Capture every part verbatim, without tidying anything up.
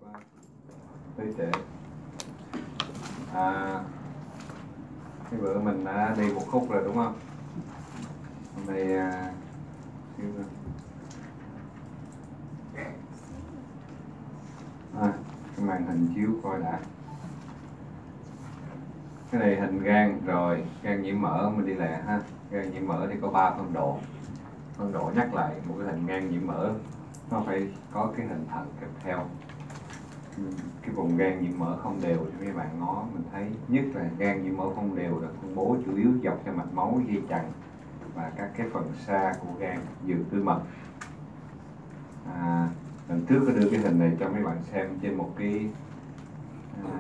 tới trễ. À, cái bữa mình đã đi một khúc rồi đúng không? Hôm nay à, à, cái màn hình chiếu coi đã. Cái này hình gan rồi, gan nhiễm mỡ mình đi lẹ ha. Gan nhiễm mỡ thì có ba phân độ. Phân độ nhắc lại một cái hình gan nhiễm mỡ nó phải có cái hình thận kèm theo. Cái vùng gan nhiễm mỡ không đều thì mấy bạn ngó mình thấy nhất là gan nhiễm mỡ không đều là phân bố chủ yếu dọc theo mạch máu, dây chằng và các cái phần xa của gan dường túi mật. À, lần trước có đưa cái hình này cho mấy bạn xem trên một cái à,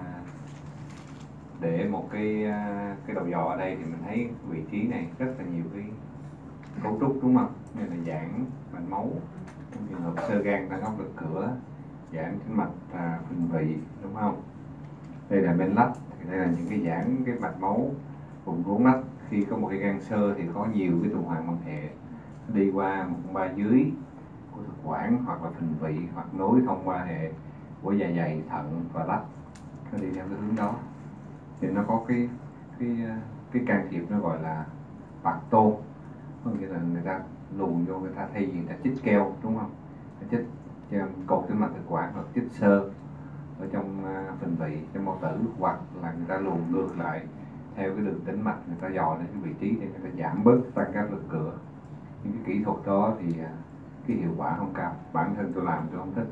để một cái cái đầu dò ở đây thì mình thấy vị trí này rất là nhiều cái cấu trúc đúng không? Như là giãn mạch máu trong trường hợp xơ gan tăng áp lực cửa, giãn tĩnh mạch và phình vị đúng không? Đây là bên lách, thì đây là những cái giãn cái mạch máu vùng rốn lách. Khi có một cái gan xơ thì có nhiều cái tuần hoàn bằng hệ đi qua một phần ba dưới của thực quản hoặc là phình vị hoặc nối thông qua hệ của dạ dày, thận và lách, nó đi theo cái hướng đó. Thì nó có cái cái cái can thiệp nó gọi là bạc tô, có nghĩa là người ta luồn vô, người ta thay vì người ta chích keo đúng không, người ta chích cột tĩnh mạch thực quản hoặc chích xơ ở trong phình vị, trong bao tử, hoặc là người ta luồn ngược lại theo cái đường tĩnh mạch, người ta dò lên cái vị trí để người ta giảm bớt tăng áp lực cửa. Những cái kỹ thuật đó thì cái hiệu quả không cao, bản thân tôi làm tôi không thích.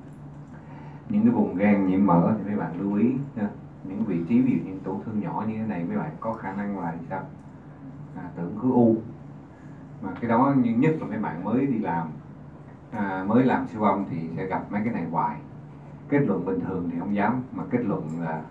Những cái vùng gan nhiễm mỡ thì mấy bạn lưu ý nha. Những vị trí ví dụ như tổn thương nhỏ như thế này mấy bạn có khả năng là sao? À, tưởng khối u, mà cái đó nhất là mấy bạn mới đi làm, à, mới làm siêu âm thì sẽ gặp mấy cái này hoài. Kết luận bình thường thì không dám, mà kết luận là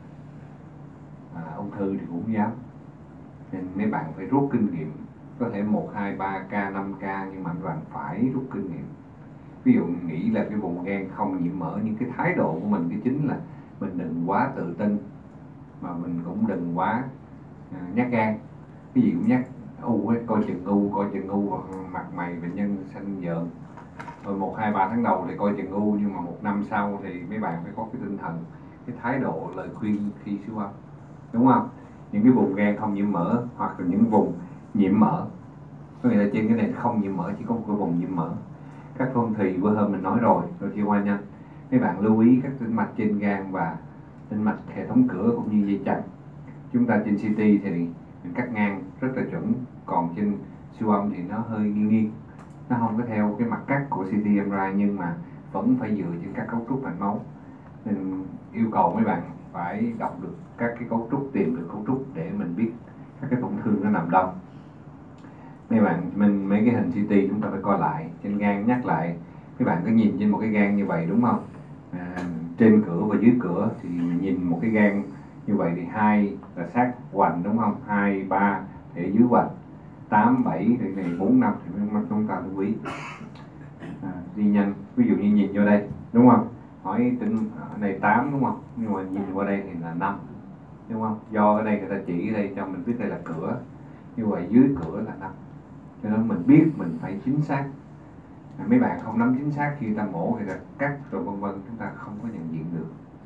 à, ung thư thì cũng không dám. Nên mấy bạn phải rút kinh nghiệm, có thể một, hai, ba ca, năm ca, nhưng mà các bạn phải rút kinh nghiệm. Ví dụ nghĩ là cái vùng gan không nhiễm mỡ, nhưng cái thái độ của mình cái chính là mình đừng quá tự tin, mà mình cũng đừng quá à, nhát gan. Cái gì cũng nhát, u ấy, coi chừng u, coi chừng u, mặt mày bệnh nhân xanh dợn. Rồi một, hai, ba tháng đầu thì coi chừng u, nhưng mà một năm sau thì mấy bạn phải có cái tinh thần, cái thái độ lời khuyên khi siêu âm, đúng không? Những cái vùng gan không nhiễm mỡ hoặc là những vùng nhiễm mỡ, có nghĩa là trên cái này không nhiễm mỡ, chỉ có một cái vùng nhiễm mỡ. Các phong thùy bữa hôm mình nói rồi, rồi chia qua nhanh. Mấy bạn lưu ý các tĩnh mạch trên gan và tĩnh mạch hệ thống cửa cũng như dây chằng. Chúng ta trên xê tê thì mình cắt ngang rất là chuẩn, còn trên siêu âm thì nó hơi nghiêng nghiêng, nó không có theo cái mặt cắt của xê tê em rờ i, nhưng mà vẫn phải dựa trên các cấu trúc mạch máu. Nên yêu cầu mấy bạn phải đọc được các cái cấu trúc, tìm được cấu trúc để mình biết các cái tổn thương nó nằm đâu. Mấy bạn mình mấy cái hình xê tê chúng ta phải coi lại trên gan, nhắc lại. Các bạn cứ nhìn trên một cái gan như vậy đúng không? À, trên cửa và dưới cửa thì mình nhìn một cái gan như vậy thì hai là sát hoành đúng không? Hai, ba thì ở dưới hoành, tám, bảy thì này bốn, năm thì mắt chúng ta lưu ý. À, đi nhanh, ví dụ như nhìn vô đây đúng không? Hỏi tính này tám đúng không? Nhưng mà nhìn qua đây thì là năm đúng không? Do ở đây người ta chỉ ở đây cho mình biết đây là cửa, như vậy dưới cửa là năm. Cho nên mình biết mình phải chính xác. À, mấy bạn không nắm chính xác khi người ta mổ, người ta cắt rồi vân vân, chúng ta không có nhận diện được.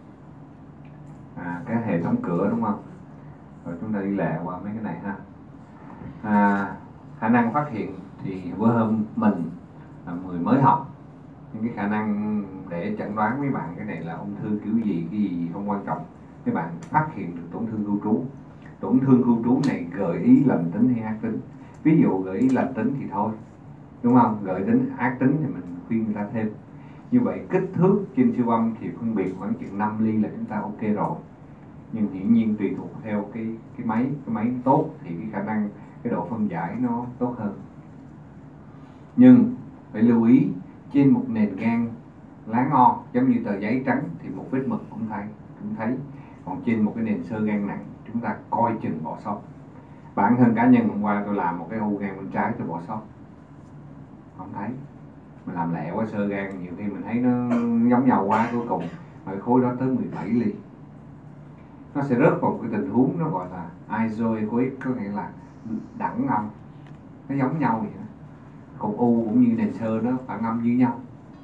À, cái hệ thống cửa đúng không? Rồi chúng ta đi lẹ qua mấy cái này ha. À, khả năng phát hiện thì bữa hôm mình là người mới học, nhưng cái khả năng để chẩn đoán mấy bạn cái này là ung thư kiểu gì, cái gì không quan trọng. Mấy bạn phát hiện được tổn thương lưu trú. Tổn thương lưu trú này gợi ý lành tính hay ác tính. Ví dụ gợi ý lành tính thì thôi, đúng không? Gợi tính ác tính thì mình khuyên người ta thêm. Như vậy kích thước trên siêu âm thì phân biệt khoảng chừng năm ly là chúng ta ok rồi. Nhưng hiển nhiên tùy thuộc theo cái cái máy, cái máy tốt thì cái khả năng, cái độ phân giải nó tốt hơn. Nhưng phải lưu ý, trên một nền gan lá ngò giống như tờ giấy trắng thì một vết mực cũng thấy, cũng thấy. Còn trên một cái nền xơ gan nặng chúng ta coi chừng bỏ sót. Bản thân cá nhân hôm qua tôi làm một cái u gan bên trái tôi bỏ sót, không thấy. Mình làm lẹ quá, sơ gan nhiều khi mình thấy nó giống nhau quá, cuối cùng cái khối đó tới mười bảy ly. Nó sẽ rớt vào cái tình huống nó gọi là isoechoic, có nghĩa là đẳng âm, nó giống nhau vậy đó. Cục u cũng như nền xơ nó phản âm như nhau.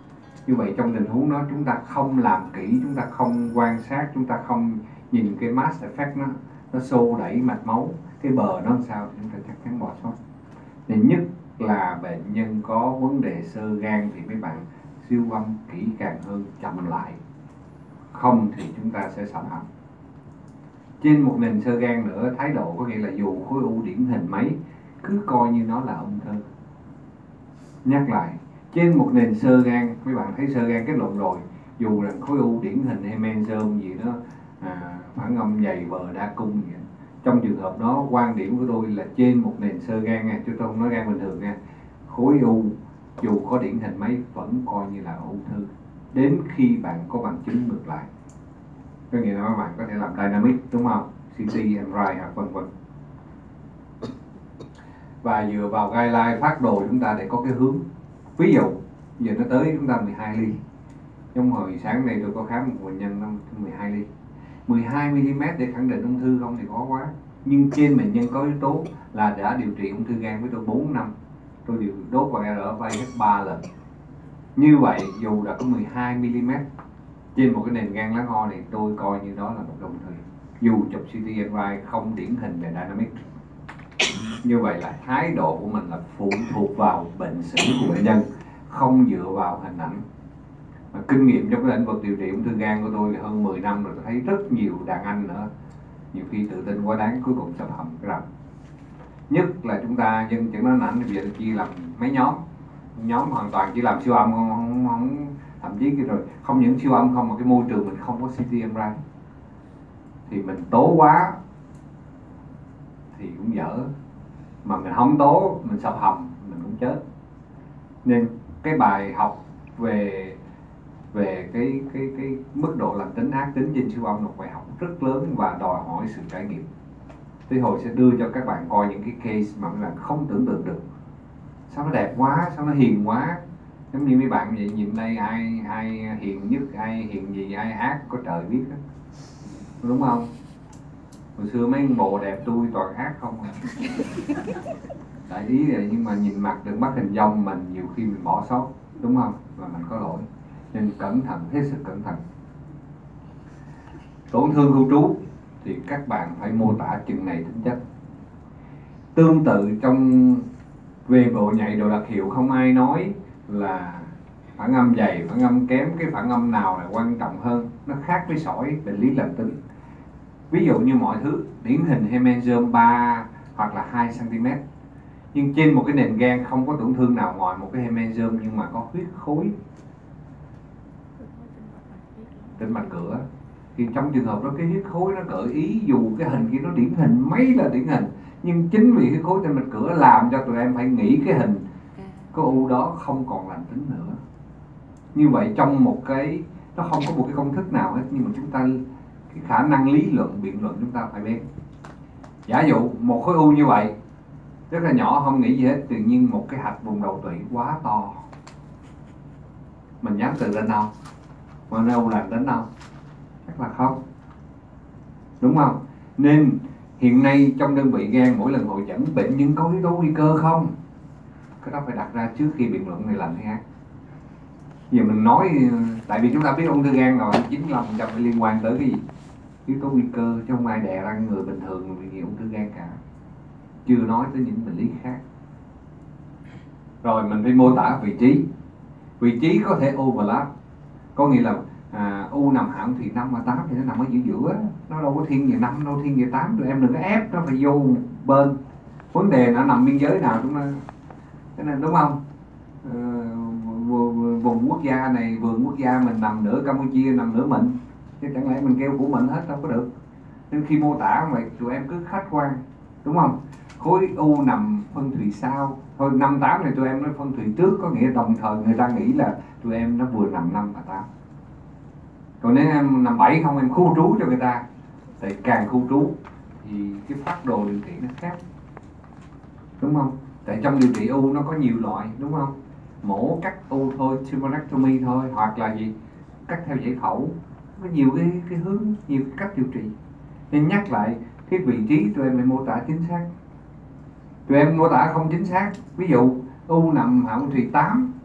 Như vậy trong tình huống đó chúng ta không làm kỹ, chúng ta không quan sát, chúng ta không nhìn cái mass effect nó nó xô đẩy mạch máu, cái bờ nó làm sao thì chúng ta chắc chắn bỏ sót. Nên nhất là bệnh nhân có vấn đề xơ gan thì mấy bạn siêu âm kỹ càng hơn, chậm lại, không thì chúng ta sẽ sập hầm. Trên một nền xơ gan nữa, thái độ có nghĩa là dù khối u điển hình mấy cứ coi như nó là ung thư. Nhắc lại, trên một nền xơ gan, mấy bạn thấy xơ gan kết luận rồi, dù là khối u điển hình hay meningioma gì đó, à, phản âm dày bờ đa cung gì đó. Trong trường hợp đó, quan điểm của tôi là trên một nền xơ gan nha, chứ tôi không nói gan bình thường nha, khối u dù có điển hình mấy vẫn coi như là ung thư đến khi bạn có bằng chứng ngược lại. Có nghĩa là các bạn có thể làm dynamic, đúng không? xê tê, em rờ i hoặc vân vân. Và dựa vào guideline phát đồ chúng ta để có cái hướng. Ví dụ giờ nó tới chúng ta mười hai ly. Trong hồi sáng nay tôi có khám một bệnh nhân nó mười hai ly. mười hai mi li mét để khẳng định ung thư không thì khó quá. Nhưng trên bệnh nhân có yếu tố là đã điều trị ung thư gan với tôi bốn năm. Tôi điều đốt vào rờ ép a hết ba lần. Như vậy dù đã có mười hai mi li mét trên một cái nền gan lá ngò này, tôi coi như đó là một ung thư. Dù chụp xê tê em rờ i không điển hình về dynamic. Như vậy là thái độ của mình là phụ thuộc vào bệnh sử của bệnh nhân, không dựa vào hình ảnh. Mà kinh nghiệm trong cái lĩnh vực điều trị ung thư gan của tôi là hơn mười năm rồi, tôi thấy rất nhiều đàn anh nữa, nhiều khi tự tin quá đáng cuối cùng sập hầm cái răng. Nhất là chúng ta dân chẩn đoán ảnh bây giờ chia làm mấy nhóm, nhóm hoàn toàn chỉ làm siêu âm không, không, không thậm chí cái rồi không những siêu âm không mà cái môi trường mình không có xê tê em rờ i thì mình tố quá thì cũng dở, mà mình không tố mình sập hầm mình cũng chết. Nên cái bài học về về cái cái cái mức độ lành tính ác tính trên siêu âm là một bài học rất lớn và đòi hỏi sự trải nghiệm. Thì hồi sẽ đưa cho các bạn coi những cái case mà các bạn không tưởng tượng được. Sao nó đẹp quá, sao nó hiền quá. Giống như mấy bạn vậy, nhìn đây ai ai hiền nhất, ai hiền gì, ai ác có trời biết đó. Đúng không? Hồi xưa mấy bộ đẹp tôi toàn ác không. Đại ý là nhưng mà nhìn mặt đừng bắt hình dong mình, nhiều khi mình bỏ sót, đúng không? Và mình có lỗi. Nên cẩn thận, hết sức cẩn thận. Tổn thương khu trú thì các bạn phải mô tả chừng này tính chất. Tương tự trong về độ nhạy, độ đặc hiệu không ai nói là phản âm dày, phản âm kém, cái phản âm nào là quan trọng hơn. Nó khác với sỏi bệnh lý lành tính. Ví dụ như mọi thứ điển hình hemangioma ba hoặc là hai xăng-ti-mét, nhưng trên một cái nền gan không có tổn thương nào ngoài một cái hemangioma nhưng mà có huyết khối trên mạch cửa, thì trong trường hợp đó cái huyết khối nó gợi ý dù cái hình kia nó điển hình mấy là điển hình, nhưng chính vì huyết khối trên mạch cửa làm cho tụi em phải nghĩ cái hình có u đó không còn lành tính nữa. Như vậy trong một cái, nó không có một cái công thức nào hết, nhưng mà chúng ta cái khả năng lý luận, biện luận chúng ta phải biết. Giả dụ một khối u như vậy rất là nhỏ, không nghĩ gì hết, tự nhiên một cái hạch vùng đầu tụy quá to, mình dám tự tin không? Mà nó u lành tính không? Chắc là không, đúng không? Nên hiện nay trong đơn vị gan mỗi lần hội chẩn bệnh nhân có yếu tố nguy cơ không? Cái đó phải đặt ra trước khi biện luận này lành hay ác. Giờ mình nói, tại vì chúng ta biết ung thư gan rồi chín mươi lăm phần trăm phải liên quan tới cái gì? Yếu tố nguy cơ, chứ không ai đè ra người bình thường bị ung thư gan cả. Chưa nói tới những bệnh lý khác. Rồi mình phải mô tả vị trí. Vị trí có thể overlap, có nghĩa là à, u nằm hạng thì năm và tám thì nó nằm ở giữa giữa, nó đâu có thiên về năm, đâu thiên về tám, tụi em đừng có ép nó phải vô bên. Vấn đề nó nằm biên giới nào chúng ta, thế nên đúng không? Ờ, vùng quốc gia này, vườn quốc gia mình nằm nửa Campuchia, nằm nửa mình, chứ chẳng lẽ mình kêu của mình hết đâu có được. Nên khi mô tả vậy tụi em cứ khách quan, đúng không? Khối u nằm phân thùy sau, thôi năm tám này tụi em nói phân thùy trước, có nghĩa đồng thời người ta nghĩ là tụi em nó vừa nằm năm và tám. Còn nếu em nằm bảy không, em khu trú cho người ta, thì càng khu trú thì cái phác đồ điều trị nó khác, đúng không? Tại trong điều trị u nó có nhiều loại, đúng không? Mổ cắt u thôi, tumorectomy thôi, hoặc là gì cắt theo giải phẫu, có nhiều cái cái hướng, nhiều cái cách điều trị. Nên nhắc lại cái vị trí tụi em phải mô tả chính xác. Tụi em mô tả không chính xác, ví dụ u nằm hạng thùy tám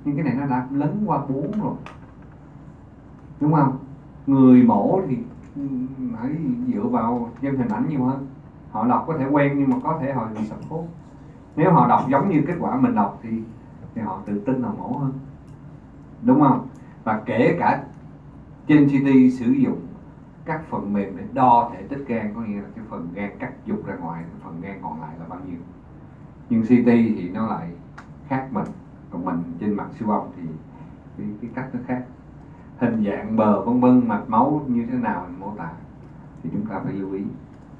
nhưng cái này nó đã lấn qua bốn rồi, đúng không? Người mổ thì phải dựa vào dân hình ảnh nhiều hơn. Họ đọc có thể quen nhưng mà có thể họ bị sập hốt. Nếu họ đọc giống như kết quả mình đọc thì thì họ tự tin họ mổ hơn, đúng không? Và kể cả trên xê tê sử dụng các phần mềm để đo thể tích gan, có nghĩa là cái phần gan cắt dục ra ngoài, phần gan còn lại là bao nhiêu. Nhưng xê tê thì nó lại khác mình, còn mình trên mặt siêu âm thì cái, cái cách nó khác, hình dạng bờ vân vân, mạch máu như thế nào mình mô tả thì chúng ta phải lưu ý.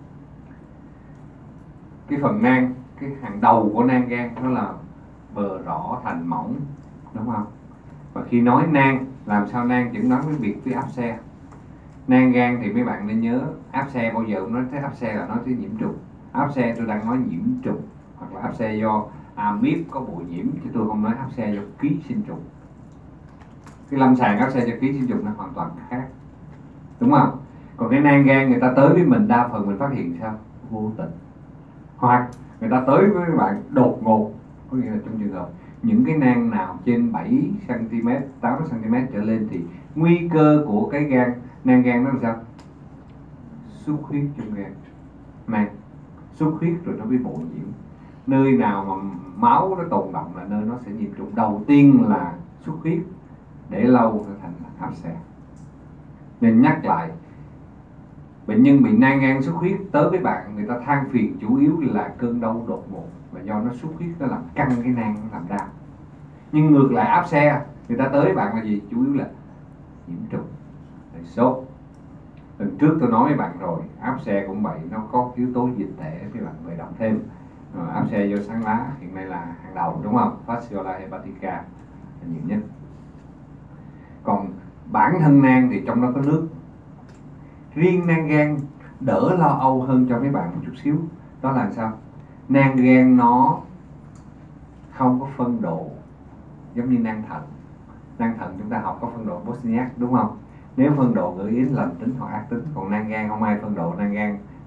Cái phần nang, cái hàng đầu của nang gan nó là bờ rõ thành mỏng, đúng không? Và khi nói nang, làm sao nang chẩn đoán với biệt với áp xe. Nang gan thì mấy bạn nên nhớ, áp xe bao giờ cũng nói tới áp xe là nói tới nhiễm trùng. Áp xe tôi đang nói nhiễm trùng, hoặc là áp xe do amip có bụi nhiễm, chứ tôi không nói áp xe do ký sinh trùng. Cái lâm sàng áp xe do ký sinh trùng nó hoàn toàn khác, đúng không? Còn cái nang gan người ta tới với mình đa phần mình phát hiện sao? Vô tình. Hoặc người ta tới với bạn đột ngột, có nghĩa là trong trường hợp những cái nang nào trên bảy xăng ti mét, tám xăng ti mét trở lên thì nguy cơ của cái gan, nang gan nó làm sao? Xuất huyết trong gan, nang xuất huyết rồi nó bị bội nhiễm. Nơi nào mà máu nó tồn động là nơi nó sẽ nhiễm trùng. Đầu tiên là xuất huyết, để lâu nó thành áp xe. Nên nhắc lại, bệnh nhân bị nang gan xuất huyết tới với bạn, người ta than phiền chủ yếu là cơn đau đột ngột, là do nó xuất huyết nó làm căng cái nang, nó làm đau. Nhưng ngược lại áp xe, người ta tới với bạn là gì? Chủ yếu là nhiễm trùng, là sốt. Lần trước tôi nói với bạn rồi, áp xe cũng vậy, nó có yếu tố dịch tễ, các bạn phải đọc thêm. Rồi, áp xe do sáng lá hiện nay là hàng đầu, đúng không? Fasciola hepatica là nhiều nhất. Còn bản thân nang thì trong đó có nước. Riêng nang gan đỡ lo âu hơn cho mấy bạn một chút xíu. Đó là sao? Nang gan nó không có phân độ giống như nang thận. Nang thận chúng ta học có phân độ Bosniak, đúng không? Nếu phân độ gợi ý lành tính hoặc ác tính, còn nang gan không ai phân độ. Nang gan